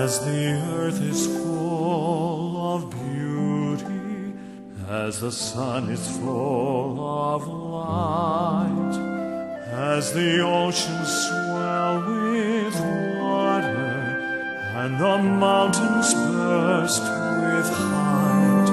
As the earth is full of beauty, as the sun is full of light, as the oceans swell with water, and the mountains burst with height,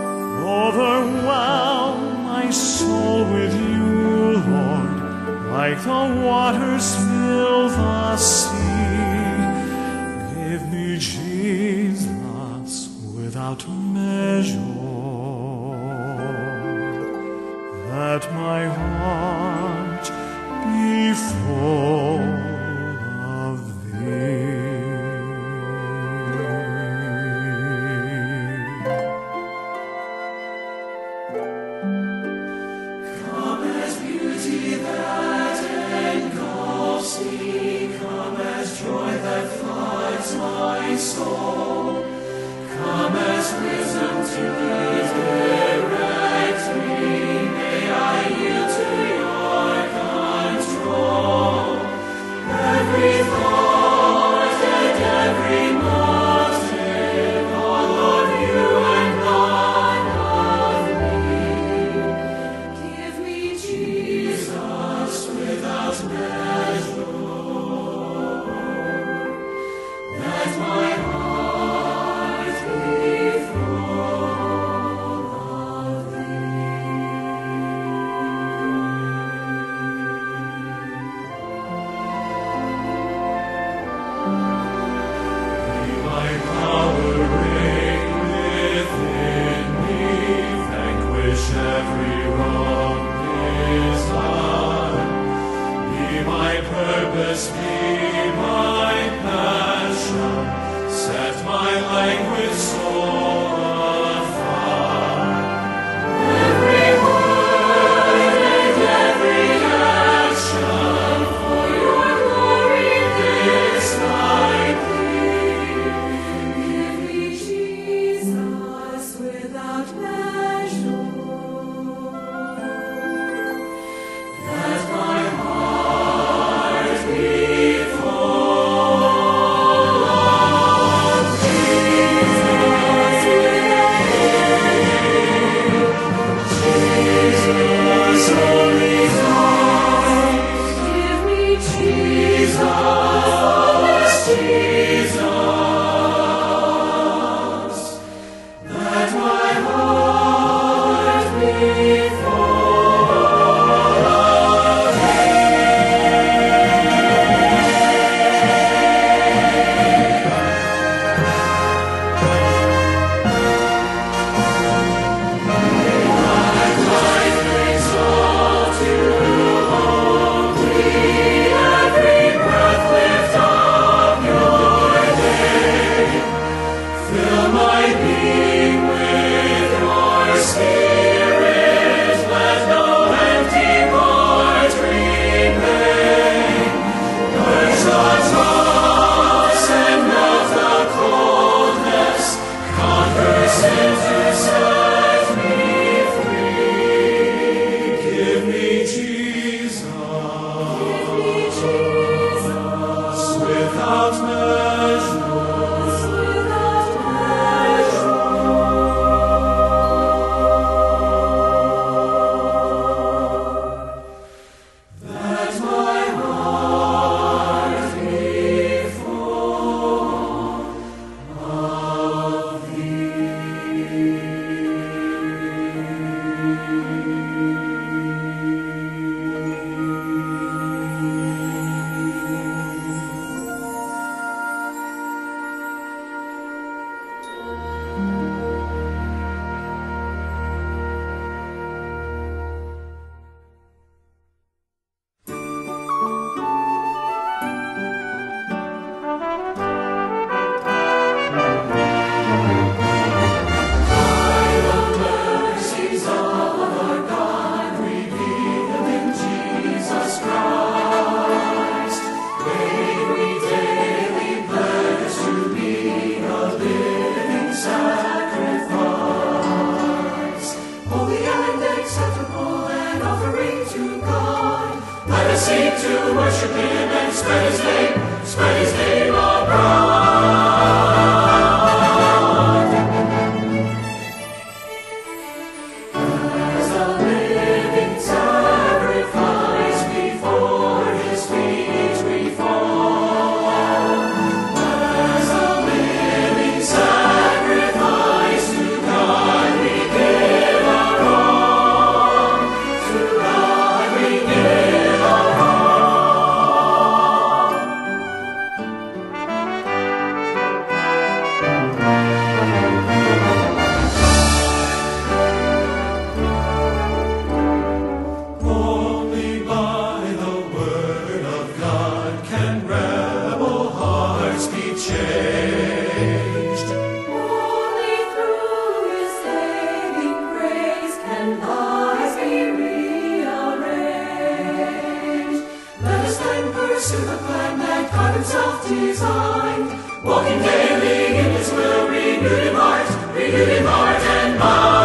overwhelm my soul with you, Lord, like the waters fill the sea. Give me Jesus without measure, that my heart be full of thee. Come as beauty that engulfs me, come as joy that floods my soul, come as wisdom to direct me, may I yield to your control. Every thought and every motive, all of you and none of me. Give me Jesus without measure, that my heart be full of thee. Be my power, reign within me, vanquish every wrong desire. Be my purpose, be my passion, set my languid soul afire. Every word and every action, for your glory this I plea. Give me Jesus without measure, that my heart be full of Jesus only God. Give me Jesus, Jesus, that my heart be full of life exalt you only, every breath lift up your name. Fill my being with your spirit, let no empty part remain. Purge the dross and melt the coldness, conquer sin to set me free. Give me Jesus without measure, that my heart be full of mercies of our God revealed in Jesus Christ. May we daily pledge to be a living sacrifice, holy and acceptable, an offering to God. Let us seek to worship Him and spread His name abroad. to the plan that God himself designed. Walking daily in his will, renewed in heart and mind.